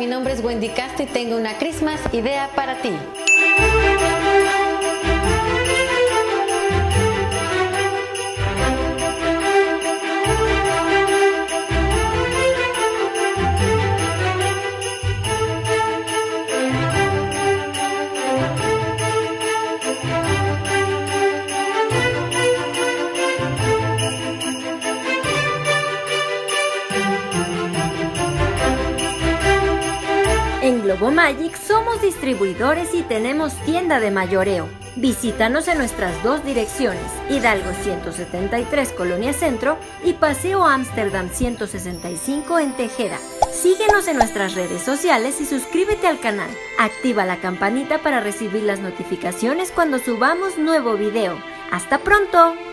mi nombre es Wendy Castro y tengo una Christmas idea para ti. En Globo Magic somos distribuidores y tenemos tienda de mayoreo. Visítanos en nuestras dos direcciones, Hidalgo 173, Colonia Centro, y Paseo Ámsterdam 165 en Tejeda. Síguenos en nuestras redes sociales y suscríbete al canal. Activa la campanita para recibir las notificaciones cuando subamos nuevo video. ¡Hasta pronto!